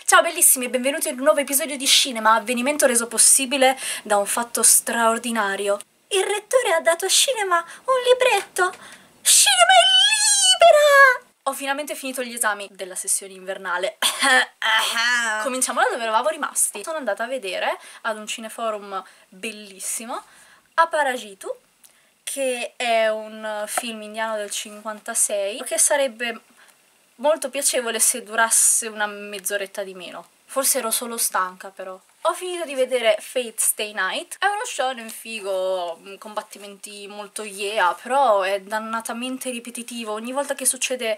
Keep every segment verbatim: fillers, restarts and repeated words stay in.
Ciao bellissimi e benvenuti ad un nuovo episodio di Cinema, avvenimento reso possibile da un fatto straordinario. Il rettore ha dato a Cinema un libretto! Cinema è libera! Ho finalmente finito gli esami della sessione invernale. Cominciamo da dove eravamo rimasti. Sono andata a vedere ad un cineforum bellissimo Aparajitu, che è un film indiano del cinquantasei che sarebbe molto piacevole se durasse una mezz'oretta di meno. Forse ero solo stanca, però. Ho finito di vedere Fate Stay Night. È uno shonen figo, combattimenti molto yeah, però è dannatamente ripetitivo. Ogni volta che succede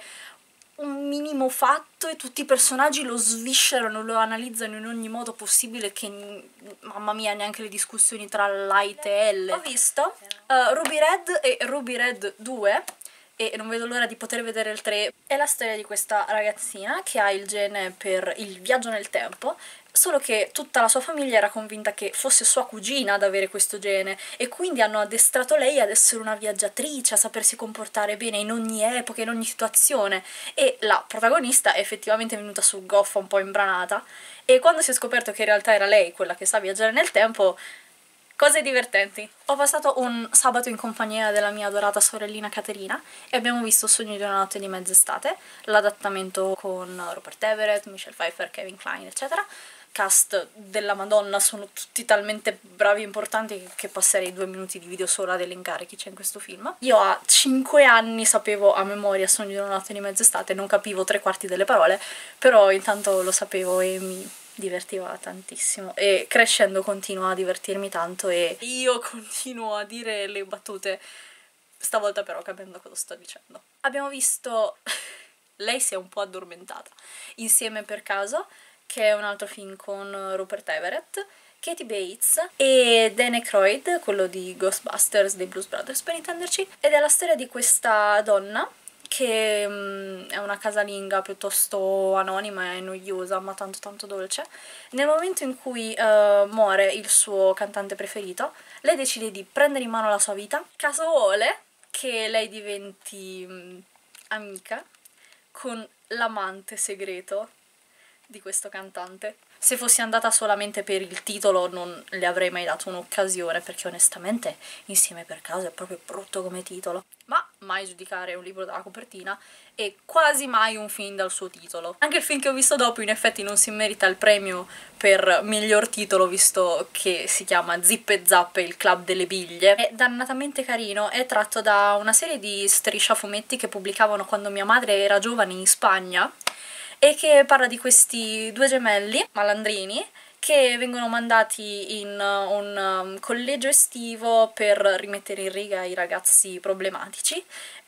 un minimo fatto e tutti i personaggi lo sviscerano, lo analizzano in ogni modo possibile, che mamma mia, neanche le discussioni tra Light e L. Ho visto uh, Ruby Red e Ruby Red due e non vedo l'ora di poter vedere il tre. È la storia di questa ragazzina che ha il gene per il viaggio nel tempo, solo che tutta la sua famiglia era convinta che fosse sua cugina ad avere questo gene e quindi hanno addestrato lei ad essere una viaggiatrice, a sapersi comportare bene in ogni epoca, in ogni situazione, e la protagonista è effettivamente venuta su goffa un po' imbranata, e quando si è scoperto che in realtà era lei quella che sa viaggiare nel tempo, cose divertenti. Ho passato un sabato in compagnia della mia adorata sorellina Caterina e abbiamo visto Sogni di una notte di mezz'estate, l'adattamento con Rupert Everett, Michelle Pfeiffer, Kevin Kline, eccetera. Cast della Madonna, sono tutti talmente bravi e importanti che passerei due minuti di video solo ad elencare chi c'è in questo film. Io a cinque anni sapevo a memoria Sogni di una notte di mezz'estate, non capivo tre quarti delle parole, però intanto lo sapevo e mi divertiva tantissimo, e crescendo continuo a divertirmi tanto e io continuo a dire le battute, stavolta però capendo cosa sto dicendo. Abbiamo visto Lei si è un po' addormentata, Insieme per caso, che è un altro film con Rupert Everett, Katie Bates e Dan Aykroyd, quello di Ghostbusters, dei Blues Brothers per intenderci, ed è la storia di questa donna che um, è una casalinga piuttosto anonima e noiosa, ma tanto tanto dolce. Nel momento in cui uh, muore il suo cantante preferito, lei decide di prendere in mano la sua vita. Caso vuole che lei diventi um, amica con l'amante segreto di questo cantante. Se fossi andata solamente per il titolo non le avrei mai dato un'occasione, perché onestamente Insieme per caso è proprio brutto come titolo. Ma mai giudicare un libro dalla copertina e quasi mai un film dal suo titolo. Anche il film che ho visto dopo in effetti non si merita il premio per miglior titolo, visto che si chiama Zip e Zap e il club delle biglie. È dannatamente carino, è tratto da una serie di striscia fumetti che pubblicavano quando mia madre era giovane in Spagna, e che parla di questi due gemelli malandrini che vengono mandati in un um, collegio estivo per rimettere in riga i ragazzi problematici,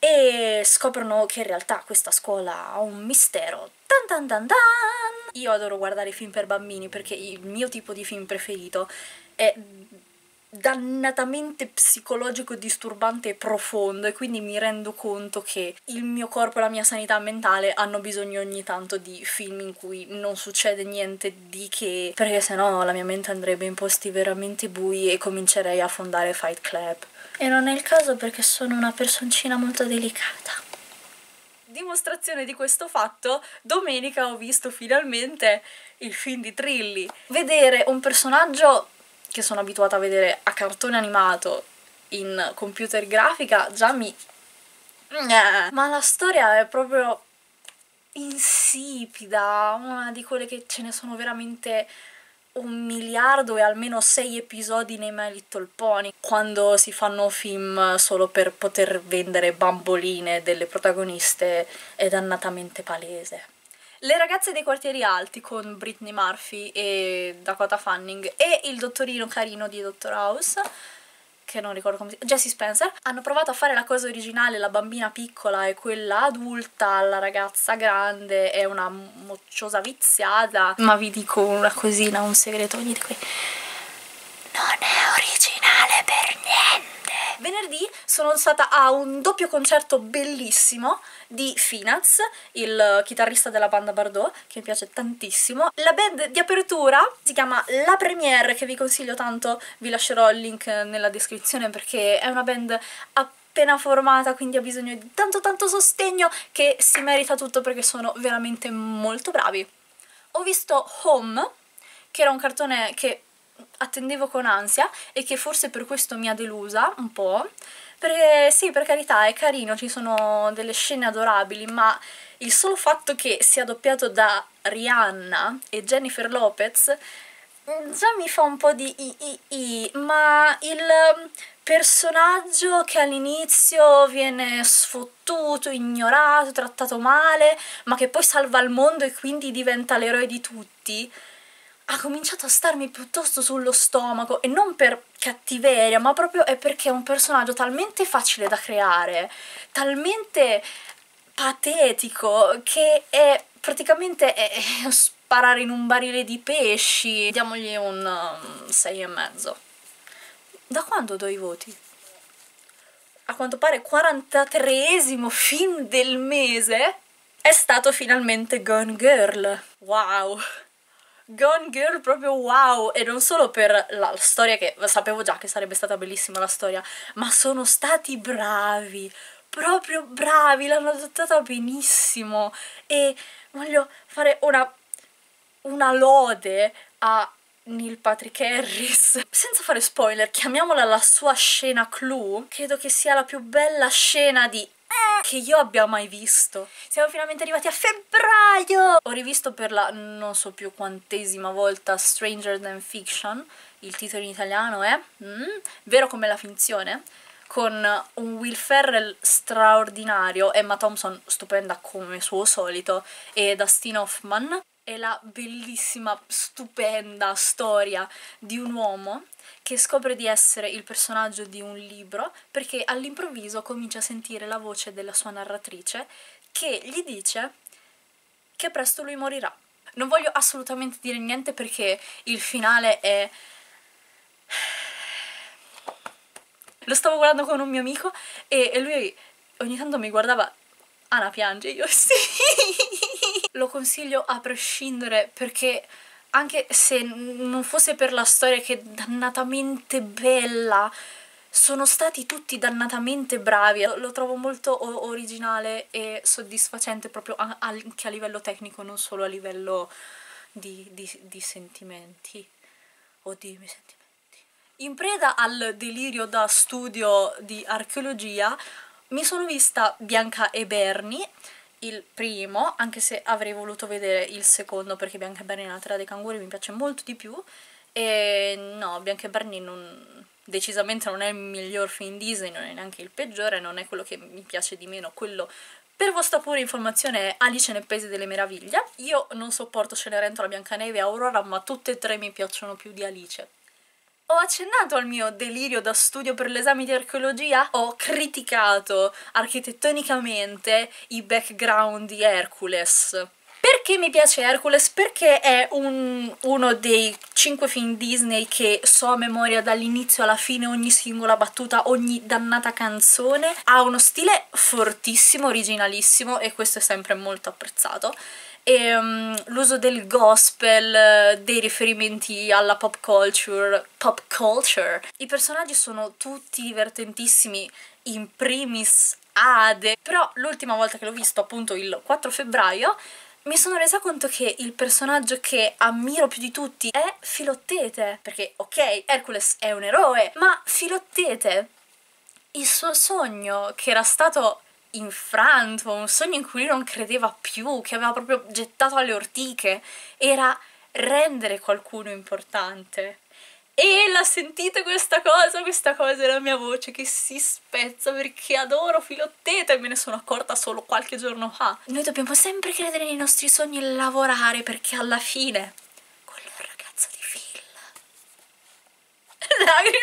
e scoprono che in realtà questa scuola ha un mistero. Tan tan tan tan! Io adoro guardare film per bambini perché il mio tipo di film preferito è dannatamente psicologico, disturbante e profondo, e quindi mi rendo conto che il mio corpo e la mia sanità mentale hanno bisogno ogni tanto di film in cui non succede niente di che, perché sennò la mia mente andrebbe in posti veramente bui e comincerei a fondare Fight Club. E non è il caso perché sono una personcina molto delicata. Dimostrazione di questo fatto, domenica ho visto finalmente il film di Trilli. Vedere un personaggio che sono abituata a vedere a cartone animato in computer grafica già mi... ma la storia è proprio insipida, una di quelle che ce ne sono veramente un miliardo e almeno sei episodi nei My Little Pony, quando si fanno film solo per poter vendere bamboline delle protagoniste è dannatamente palese. Le ragazze dei quartieri alti con Brittany Murphy e Dakota Fanning e il dottorino carino di Doctor House, che non ricordo come si chiama, Jessie Spencer, hanno provato a fare la cosa originale, la bambina piccola e quella adulta, la ragazza grande è una mocciosa viziata, ma vi dico una cosina, un segreto, ogni di quei... non è originale per niente. Venerdì sono stata a un doppio concerto bellissimo di Finaz, il chitarrista della banda Bardot, che mi piace tantissimo. La band di apertura si chiama La Première, che vi consiglio tanto, vi lascerò il link nella descrizione perché è una band appena formata, quindi ha bisogno di tanto tanto sostegno, che si merita tutto perché sono veramente molto bravi. Ho visto Home, che era un cartone che attendevo con ansia e che forse per questo mi ha delusa un po', perché sì, per carità è carino, ci sono delle scene adorabili, ma il solo fatto che sia doppiato da Rihanna e Jennifer Lopez già mi fa un po' di i i i, ma il personaggio che all'inizio viene sfottuto, ignorato, trattato male, ma che poi salva il mondo e quindi diventa l'eroe di tutti, ha cominciato a starmi piuttosto sullo stomaco, e non per cattiveria, ma proprio è perché è un personaggio talmente facile da creare, talmente patetico, che è praticamente è, è sparare in un barile di pesci. Diamogli un um, sei e mezzo. Da quando do i voti? A quanto pare quarantatreesimo film del mese è stato finalmente Gone Girl. Wow! Gone Girl proprio wow! E non solo per la storia, che sapevo già che sarebbe stata bellissima la storia, ma sono stati bravi, proprio bravi, l'hanno adattata benissimo, e voglio fare una, una lode a Neil Patrick Harris. Senza fare spoiler, chiamiamola la sua scena clou, credo che sia la più bella scena di che io abbia mai visto. Siamo finalmente arrivati a febbraio! Ho rivisto per la non so più quantesima volta Stranger Than Fiction, il titolo in italiano è mm, Vero come la finzione, con un Will Ferrell straordinario, Emma Thompson stupenda come suo solito, e Dustin Hoffman. È la bellissima, stupenda storia di un uomo che scopre di essere il personaggio di un libro perché all'improvviso comincia a sentire la voce della sua narratrice che gli dice che presto lui morirà. Non voglio assolutamente dire niente perché il finale è... Lo stavo guardando con un mio amico e, e lui ogni tanto mi guardava: Ana piange, io sì. Lo consiglio a prescindere perché anche se non fosse per la storia che è dannatamente bella, sono stati tutti dannatamente bravi. Lo trovo molto originale e soddisfacente proprio anche a livello tecnico, non solo a livello di, di, di sentimenti o di sentimenti. In preda al delirio da studio di archeologia mi sono vista Bianca e Bernie, il primo, anche se avrei voluto vedere il secondo perché Bianca e Bernie nella terra dei canguri mi piace molto di più, e no, Bianca e Bernie non, decisamente non è il miglior film Disney, non è neanche il peggiore, non è quello che mi piace di meno, quello per vostra pura informazione è Alice nel Paese delle Meraviglie. Io non sopporto Cenerentola, Biancaneve e Aurora, ma tutte e tre mi piacciono più di Alice. Ho accennato al mio delirio da studio per l'esame di archeologia, ho criticato architettonicamente i background di Hercules. Perché mi piace Hercules? Perché è un, uno dei cinque film Disney che so a memoria dall'inizio alla fine, ogni singola battuta, ogni dannata canzone. Ha uno stile fortissimo, originalissimo, e questo è sempre molto apprezzato. E um, l'uso del gospel, dei riferimenti alla pop culture, pop culture. I personaggi sono tutti divertentissimi, in primis Ade, però l'ultima volta che l'ho visto, appunto il quattro febbraio, mi sono resa conto che il personaggio che ammiro più di tutti è Filottete, perché ok, Hercules è un eroe, ma Filottete, il suo sogno che era stato infranto, un sogno in cui lui non credeva più, che aveva proprio gettato alle ortiche, era rendere qualcuno importante. E la sentite questa cosa? Questa cosa è la mia voce che si spezza perché adoro Filottete e me ne sono accorta solo qualche giorno fa. Noi dobbiamo sempre credere nei nostri sogni e lavorare perché alla fine quello è il ragazzo di Phil. Lacrime.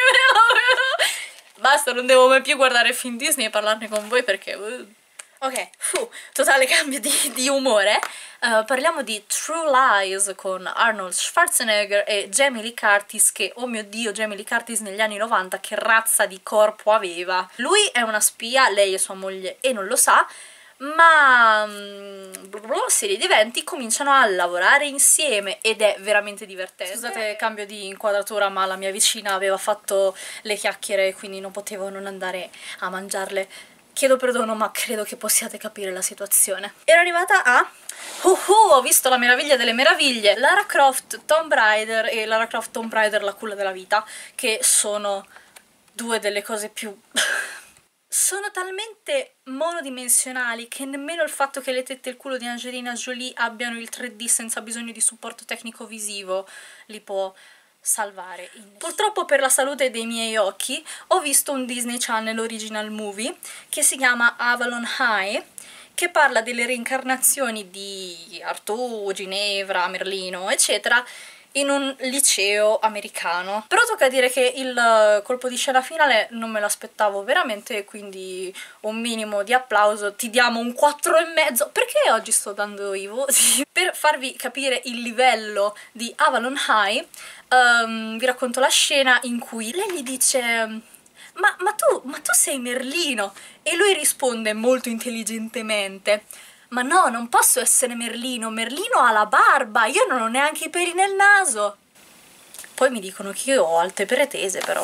Basta, non devo mai più guardare film Disney e parlarne con voi perché... Uh. Ok, fu, totale cambio di, di umore. Uh, parliamo di True Lies con Arnold Schwarzenegger e Jamie Lee Curtis, che, oh mio Dio, Jamie Lee Curtis negli anni novanta che razza di corpo aveva. Lui è una spia, lei è sua moglie e non lo sa, ma um, serie di eventi cominciano a lavorare insieme ed è veramente divertente. Scusate, cambio di inquadratura, ma la mia vicina aveva fatto le chiacchiere, quindi non potevo non andare a mangiarle chiedo perdono, ma credo che possiate capire la situazione. Ero arrivata a... Uh, uh, ho visto la meraviglia delle meraviglie, Lara Croft Tomb Raider e Lara Croft Tomb Raider La culla della vita, che sono due delle cose più... sono talmente monodimensionali che nemmeno il fatto che le tette e il culo di Angelina Jolie abbiano il tre D senza bisogno di supporto tecnico visivo li può salvare. Purtroppo per la salute dei miei occhi ho visto un Disney Channel original movie che si chiama Avalon High, che parla delle reincarnazioni di Artù, Ginevra, Merlino, eccetera, in un liceo americano. Però tocca dire che il colpo di scena finale non me l'aspettavo veramente, quindi un minimo di applauso, ti diamo un quattro e mezzo. Perché oggi sto dando i voti? Per farvi capire il livello di Avalon High, um, vi racconto la scena in cui lei gli dice... Ma, ma, tu, ma tu sei Merlino? E lui risponde molto intelligentemente: ma no, non posso essere Merlino, Merlino ha la barba, io non ho neanche i peli nel naso. Poi mi dicono che io ho alte pretese, però...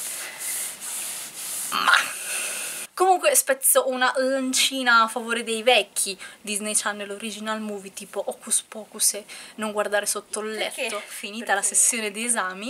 ma... Comunque spezzo una lancina a favore dei vecchi Disney Channel original movie, tipo Hocus Pocus e Non guardare sotto il letto. Perché? Finita Perché? La sessione di esami,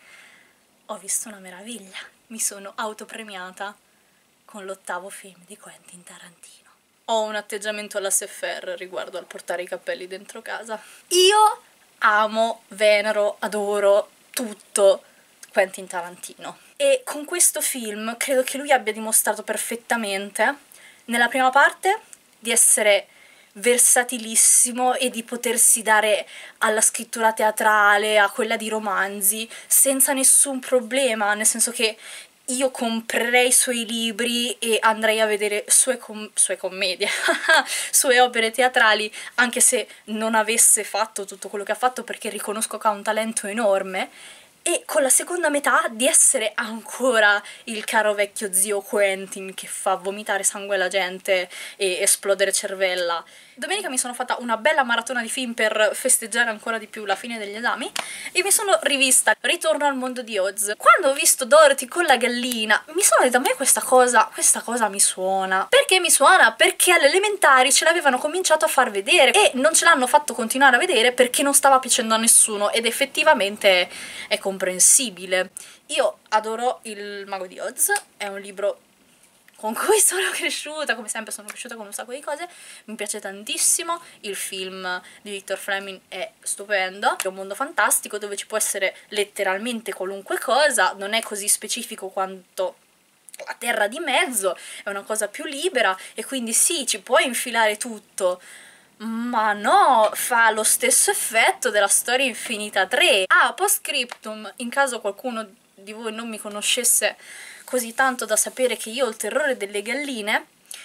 ho visto una meraviglia. Mi sono autopremiata con l'ottavo film di Quentin Tarantino. Ho un atteggiamento alla Seffer riguardo al portare i capelli dentro casa. Io amo, venero, adoro tutto Quentin Tarantino. E con questo film credo che lui abbia dimostrato perfettamente, nella prima parte, di essere versatilissimo e di potersi dare alla scrittura teatrale, a quella di romanzi, senza nessun problema, nel senso che io comprerei i suoi libri e andrei a vedere sue, com sue commedie, sue opere teatrali, anche se non avesse fatto tutto quello che ha fatto, perché riconosco che ha un talento enorme. E con la seconda metà di essere ancora il caro vecchio zio Quentin che fa vomitare sangue alla gente e esplodere cervella. Domenica mi sono fatta una bella maratona di film per festeggiare ancora di più la fine degli esami e mi sono rivista Ritorno al mondo di Oz. Quando ho visto Dorothy con la gallina mi sono detta: a me questa cosa, questa cosa mi suona. Perché mi suona? Perché alle elementari ce l'avevano cominciato a far vedere e non ce l'hanno fatto continuare a vedere perché non stava piacendo a nessuno, ed effettivamente è comprensibile. Io adoro Il Mago di Oz, è un libro con cui sono cresciuta, come sempre sono cresciuta con un sacco di cose, mi piace tantissimo, il film di Victor Fleming è stupendo, è un mondo fantastico dove ci può essere letteralmente qualunque cosa, non è così specifico quanto la Terra di Mezzo, è una cosa più libera e quindi sì, ci puoi infilare tutto, ma no, fa lo stesso effetto della Storia Infinita tre. Ah, post scriptum, in caso qualcuno di voi non mi conoscesse così tanto da sapere che io ho il terrore delle galline,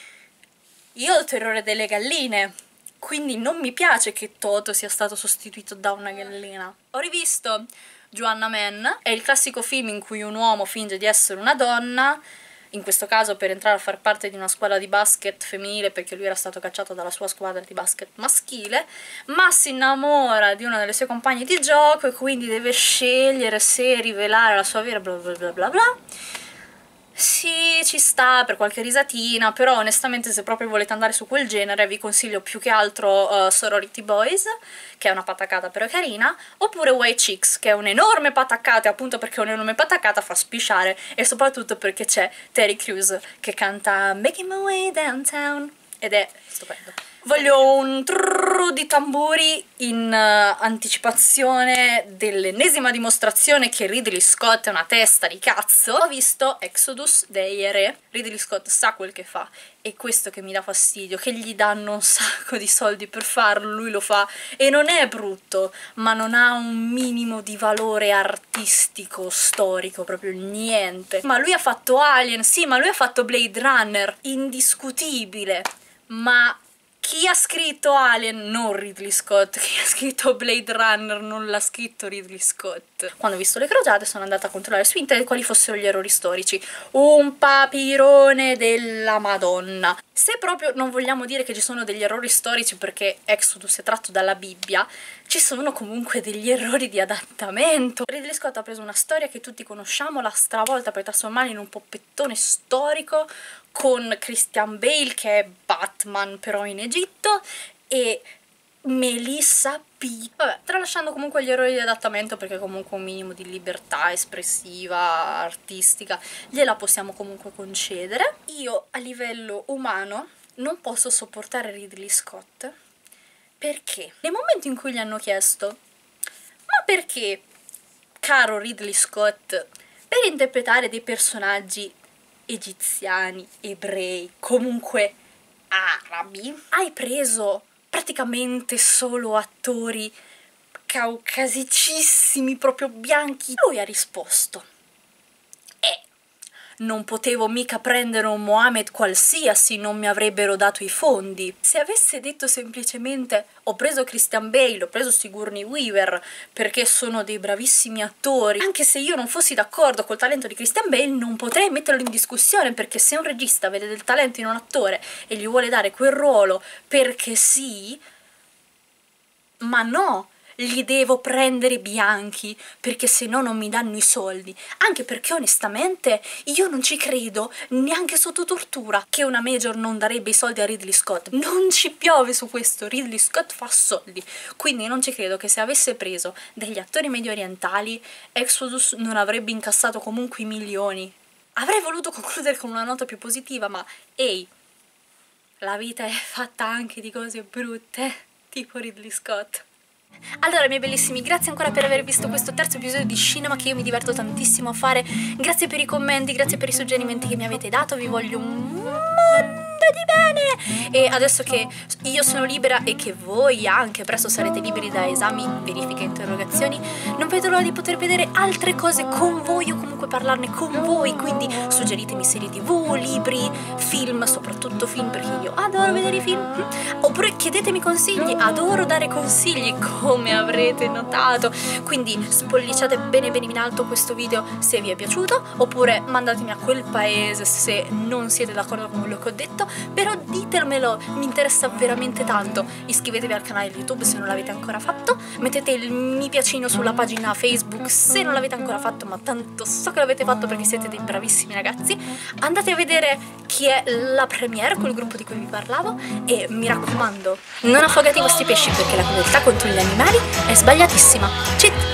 io ho il terrore delle galline, quindi non mi piace che Toto sia stato sostituito da una gallina. Ho rivisto Joanna Man, è il classico film in cui un uomo finge di essere una donna, in questo caso per entrare a far parte di una squadra di basket femminile perché lui era stato cacciato dalla sua squadra di basket maschile, ma si innamora di una delle sue compagne di gioco e quindi deve scegliere se rivelare la sua vera bla bla bla bla bla. Sì, ci sta per qualche risatina, però onestamente se proprio volete andare su quel genere vi consiglio più che altro uh, Sorority Boys, che è una pataccata però carina, oppure White Chicks, che è un'enorme pataccata, e appunto perché è un'enorme pataccata fa spisciare, e soprattutto perché c'è Terry Crews che canta Making My Way Downtown, ed è stupendo. Voglio un trrrr di tamburi in uh, anticipazione dell'ennesima dimostrazione che Ridley Scott è una testa di cazzo. Ho visto Exodus dei Re. Ridley Scott sa quel che fa, e questo che mi dà fastidio, che gli danno un sacco di soldi per farlo, lui lo fa, e non è brutto, ma non ha un minimo di valore artistico, storico, proprio niente. Ma lui ha fatto Alien, sì, ma lui ha fatto Blade Runner, indiscutibile, ma... chi ha scritto Alien? Non Ridley Scott. Chi ha scritto Blade Runner? Non l'ha scritto Ridley Scott. Quando ho visto Le Crociate sono andata a controllare su internet quali fossero gli errori storici. Un papirone della Madonna. Se proprio non vogliamo dire che ci sono degli errori storici perché Exodus è tratto dalla Bibbia, ci sono comunque degli errori di adattamento. Ridley Scott ha preso una storia che tutti conosciamo, l'ha stravolta per trasformarla in un poppettone storico con Christian Bale che è Batman però in Egitto e Melissa P. Vabbè, tralasciando comunque gli errori di adattamento perché comunque un minimo di libertà espressiva, artistica, gliela possiamo comunque concedere. Io a livello umano non posso sopportare Ridley Scott perché nel momento in cui gli hanno chiesto ma perché, caro Ridley Scott, per interpretare dei personaggi egiziani, ebrei, comunque arabi, hai preso praticamente solo attori caucasicissimi, proprio bianchi. Lui ha risposto: eh, non potevo mica prendere un Mohamed qualsiasi, non mi avrebbero dato i fondi. Se avesse detto semplicemente ho preso Christian Bale, ho preso Sigourney Weaver perché sono dei bravissimi attori, anche se io non fossi d'accordo col talento di Christian Bale non potrei metterlo in discussione, perché se un regista vede del talento in un attore e gli vuole dare quel ruolo perché sì, ma no, li devo prendere bianchi perché se no non mi danno i soldi. Anche perché onestamente io non ci credo neanche sotto tortura che una major non darebbe i soldi a Ridley Scott. Non ci piove su questo, Ridley Scott fa soldi, quindi non ci credo che se avesse preso degli attori medio orientali Exodus non avrebbe incassato comunque i milioni. Avrei voluto concludere con una nota più positiva, ma ehi, la vita è fatta anche di cose brutte, tipo Ridley Scott. Allora, miei bellissimi, grazie ancora per aver visto questo terzo episodio di Cinema che io mi diverto tantissimo a fare. Grazie per i commenti, grazie per i suggerimenti che mi avete dato, vi voglio un mondo di bene. E adesso che io sono libera e che voi anche presto sarete liberi da esami, verifiche e interrogazioni, non vedo l'ora di poter vedere altre cose con voi o comunque parlarne con voi, quindi suggeritemi serie tv, libri, film, soprattutto film perché io adoro vedere i film, oppure chiedetemi consigli, adoro dare consigli come avrete notato, quindi spolliciate bene bene in alto questo video se vi è piaciuto, oppure mandatemi a quel paese se non siete d'accordo con quello che ho detto, però ditemelo, mi interessa veramente tanto. Iscrivetevi al canale YouTube se non l'avete ancora fatto, mettete il mi piacino sulla pagina Facebook se non l'avete ancora fatto, ma tanto so che l'avete fatto perché siete dei bravissimi ragazzi. Andate a vedere chi è la premiere, quel gruppo di cui vi parlavo, e mi raccomando, non affogate i vostri pesci perché la crudeltà contro gli animali è sbagliatissima. Ciao!